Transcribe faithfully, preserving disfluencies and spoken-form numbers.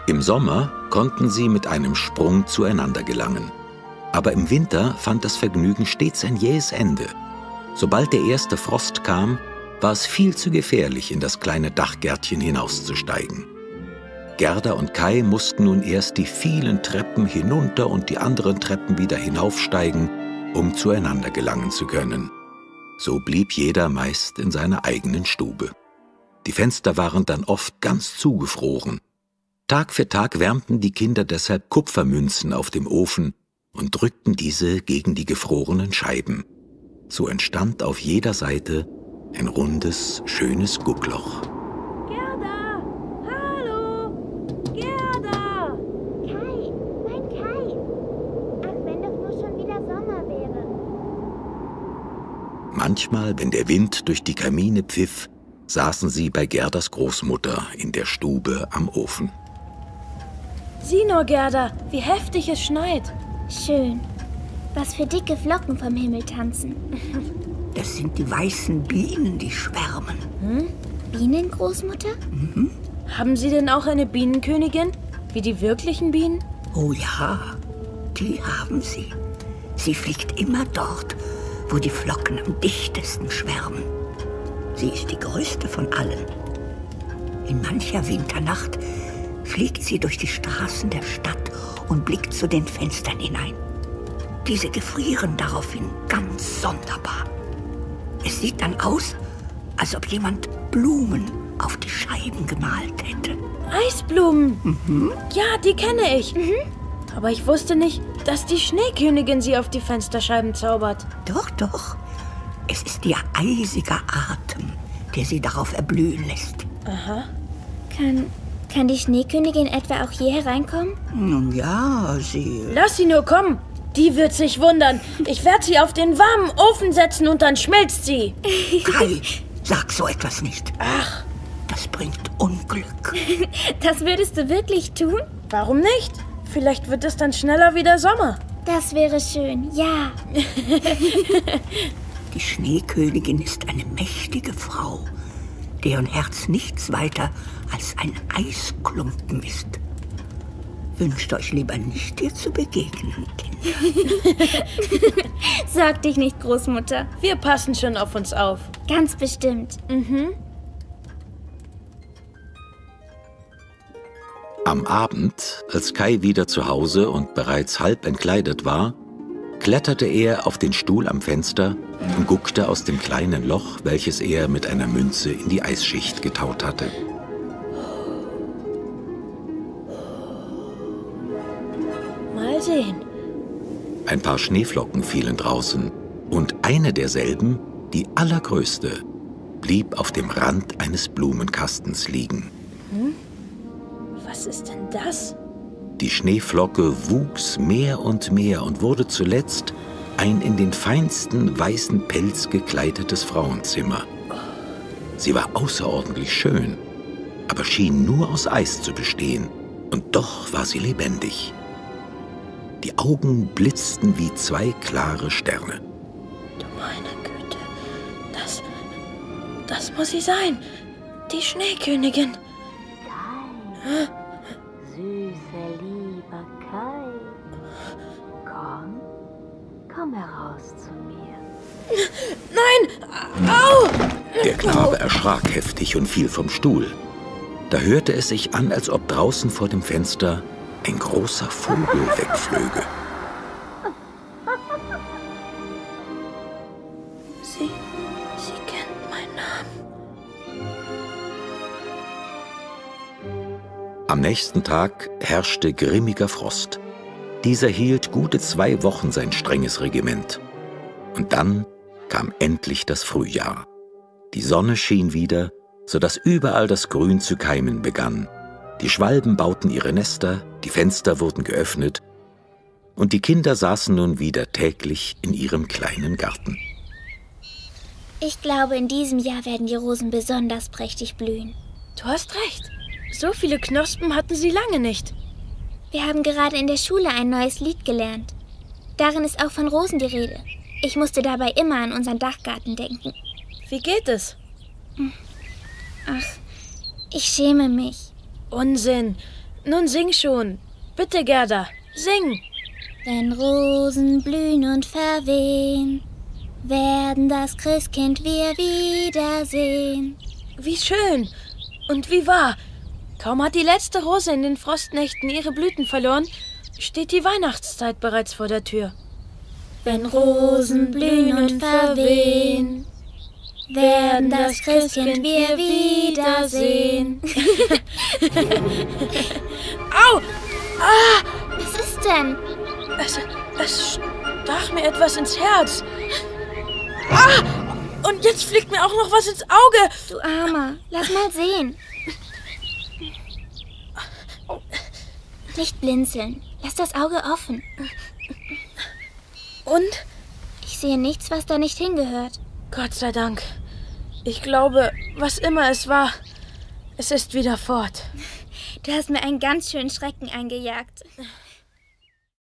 Im Sommer konnten sie mit einem Sprung zueinander gelangen. Aber im Winter fand das Vergnügen stets ein jähes Ende. Sobald der erste Frost kam, war es viel zu gefährlich, in das kleine Dachgärtchen hinauszusteigen. Gerda und Kai mussten nun erst die vielen Treppen hinunter und die anderen Treppen wieder hinaufsteigen, um zueinander gelangen zu können. So blieb jeder meist in seiner eigenen Stube. Die Fenster waren dann oft ganz zugefroren. Tag für Tag wärmten die Kinder deshalb Kupfermünzen auf dem Ofen und drückten diese gegen die gefrorenen Scheiben. So entstand auf jeder Seite ein rundes, schönes Guckloch. Gerda! Hallo! Gerda! Kai, mein Kai! Ach, wenn doch nur schon wieder Sommer wäre. Manchmal, wenn der Wind durch die Kamine pfiff, saßen sie bei Gerdas Großmutter in der Stube am Ofen. Sieh nur, Gerda, wie heftig es schneit. Schön. Was für dicke Flocken vom Himmel tanzen. Das sind die weißen Bienen, die schwärmen. Hm? Bienen, Großmutter? Mhm. Haben Sie denn auch eine Bienenkönigin? Wie die wirklichen Bienen? Oh ja, die haben sie. Sie fliegt immer dort, wo die Flocken am dichtesten schwärmen. Sie ist die größte von allen. In mancher Winternacht fliegt sie durch die Straßen der Stadt und blickt zu den Fenstern hinein. Diese gefrieren daraufhin ganz sonderbar. Es sieht dann aus, als ob jemand Blumen auf die Scheiben gemalt hätte. Eisblumen? Mhm. Ja, die kenne ich. Mhm. Aber ich wusste nicht, dass die Schneekönigin sie auf die Fensterscheiben zaubert. Doch, doch. Es ist ihr eisiger Atem, der sie darauf erblühen lässt. Aha. Kann, kann die Schneekönigin etwa auch hier hereinkommen? Nun ja, sie... Lass sie nur kommen. Die wird sich wundern. Ich werde sie auf den warmen Ofen setzen und dann schmilzt sie. Kai, sag so etwas nicht. Ach. Das bringt Unglück. Das würdest du wirklich tun? Warum nicht? Vielleicht wird es dann schneller wieder Sommer. Das wäre schön, ja. Die Schneekönigin ist eine mächtige Frau, deren Herz nichts weiter als ein Eisklumpen ist. Wünscht euch lieber nicht, ihr zu begegnen, Kinder. Sorg dich nicht, Großmutter. Wir passen schon auf uns auf. Ganz bestimmt. Mhm. Am Abend, als Kai wieder zu Hause und bereits halb entkleidet war, kletterte er auf den Stuhl am Fenster und guckte aus dem kleinen Loch, welches er mit einer Münze in die Eisschicht getaut hatte. Mal sehen. Ein paar Schneeflocken fielen draußen und eine derselben, die allergrößte, blieb auf dem Rand eines Blumenkastens liegen. Hm? Was ist denn das? Die Schneeflocke wuchs mehr und mehr und wurde zuletzt ein in den feinsten weißen Pelz gekleidetes Frauenzimmer. Sie war außerordentlich schön, aber schien nur aus Eis zu bestehen, und doch war sie lebendig. Die Augen blitzten wie zwei klare Sterne. Du meine Güte, das, das muss sie sein, die Schneekönigin. Kai, süßer, lieber Kai, komm, komm heraus zu mir. Nein! Au! Der Knabe erschrak heftig und fiel vom Stuhl. Da hörte es sich an, als ob draußen vor dem Fenster ein großer Vogel wegflöge. Sie, sie kennt meinen Namen. Am nächsten Tag herrschte grimmiger Frost. Dieser hielt gute zwei Wochen sein strenges Regiment. Und dann kam endlich das Frühjahr. Die Sonne schien wieder, sodass überall das Grün zu keimen begann. Die Schwalben bauten ihre Nester, die Fenster wurden geöffnet und die Kinder saßen nun wieder täglich in ihrem kleinen Garten. Ich glaube, in diesem Jahr werden die Rosen besonders prächtig blühen. Du hast recht. So viele Knospen hatten sie lange nicht. Wir haben gerade in der Schule ein neues Lied gelernt. Darin ist auch von Rosen die Rede. Ich musste dabei immer an unseren Dachgarten denken. Wie geht es? Ach, ich schäme mich. Unsinn. Nun sing schon. Bitte, Gerda, sing. Wenn Rosen blühen und verwehen, werden das Christkind wir wiedersehen. Wie schön und wie wahr. Kaum hat die letzte Rose in den Frostnächten ihre Blüten verloren, steht die Weihnachtszeit bereits vor der Tür. Wenn Rosen blühen und verwehen, werden das Christkind wir wiedersehen. Au! Ah! Was ist denn? Es, es stach mir etwas ins Herz. Ah! Und jetzt fliegt mir auch noch was ins Auge. Du Armer, lass mal sehen. Nicht blinzeln. Lass das Auge offen. Und? Ich sehe nichts, was da nicht hingehört. Gott sei Dank. Ich glaube, was immer es war, es ist wieder fort. Du hast mir einen ganz schönen Schrecken eingejagt.